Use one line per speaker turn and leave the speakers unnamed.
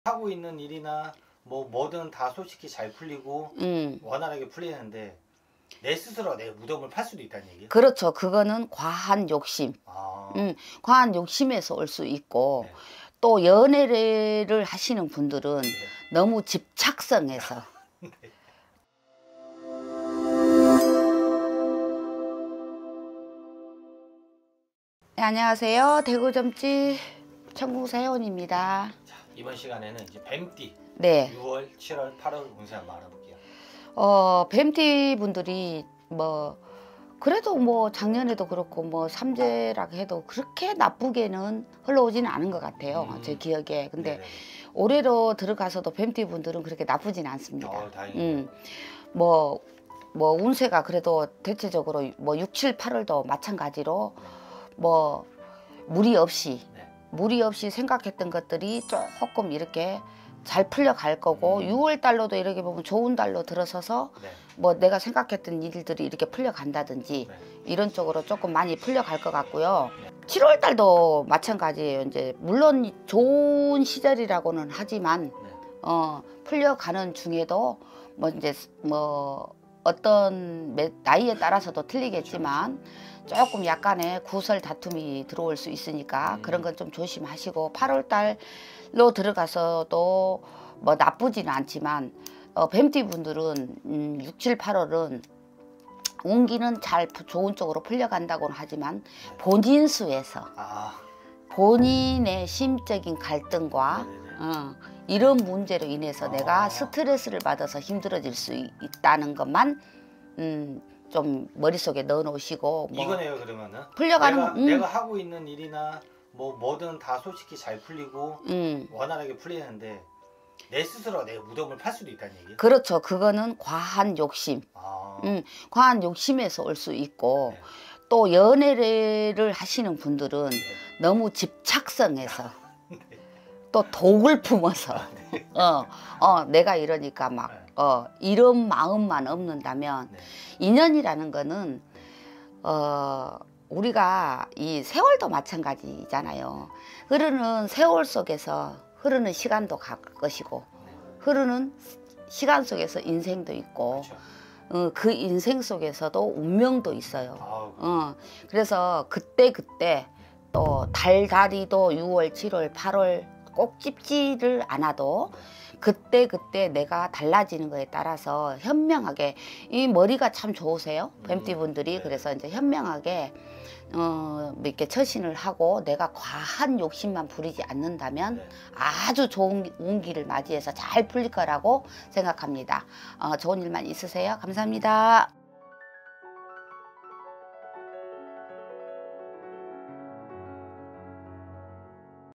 하고 있는 일이나 뭐든 다 솔직히 잘 풀리고 원활하게 풀리는데 내 스스로 내 무덤을 팔 수도 있다는 얘기예요?
그렇죠. 그거는 과한 욕심. 과한 욕심에서 올 수 있고
네.
또 연애를 하시는 분들은
네.
너무 집착성에서
네.
네, 안녕하세요. 대구점집 천궁사 회원입니다.
자, 이번 시간에는 이제 뱀띠
네.
6월, 7월, 8월 운세 한번 알아볼게요.
뱀띠 분들이 그래도 작년에도 그렇고 삼재라고 해도 그렇게 나쁘게는 흘러오지는 않은 것 같아요. 제 기억에. 근데
네네.
올해로 들어가서도 뱀띠 분들은 그렇게 나쁘진 않습니다.
다행이네요.
운세가 그래도 대체적으로 6, 7, 8월도 마찬가지로 무리 없이 생각했던 것들이 조금 이렇게 잘 풀려갈 거고 6월 달로도 이렇게 보면 좋은 달로 들어서서 내가 생각했던 일들이 이렇게 풀려간다든지 이런 쪽으로 조금 많이 풀려갈 것 같고요. 7월 달도 마찬가지예요. 이제 물론 좋은 시절이라고는 하지만 풀려가는 중에도 어떤 나이에 따라서도 틀리겠지만 조금 약간의 구설 다툼이 들어올 수 있으니까 그런 건 좀 조심하시고 8월 달로 들어가서도 나쁘지는 않지만 뱀띠 분들은 6, 7, 8월은 운기는 잘 좋은 쪽으로 풀려간다고는 하지만 본인 수에서 본인의 심적인 갈등과 이런 문제로 인해서 내가 스트레스를 받아서 힘들어질 수 있다는 것만 좀 머릿속에 넣어 놓으시고
이거네요. 그러면은
풀려가는
내가 하고 있는 일이나 뭐든 다 솔직히 잘 풀리고 원활하게 풀리는데 내 스스로 내 무덤을 팔 수도 있다는 얘기예요?
그렇죠. 그거는 과한 욕심. 과한 욕심에서 올 수 있고 또 연애를 하시는 분들은 너무 집착성에서 또 독을 품어서 내가 이러니까 이런 마음만 없는다면 인연이라는 거는 우리가 이 세월도 마찬가지잖아요. 흐르는 세월 속에서 흐르는 시간도 갈 것이고 흐르는 시간 속에서 인생도 있고 그 인생 속에서도 운명도 있어요. 그래서 그때 또 달다리도 6월, 7월, 8월 꼭 찝지를 않아도 그때 내가 달라지는 거에 따라서 현명하게 이 머리가 참 좋으세요. 뱀띠 분들이. 그래서 이제 현명하게 이렇게 처신을 하고 내가 과한 욕심만 부리지 않는다면 아주 좋은 운기를 맞이해서 잘 풀릴 거라고 생각합니다. 좋은 일만 있으세요. 감사합니다.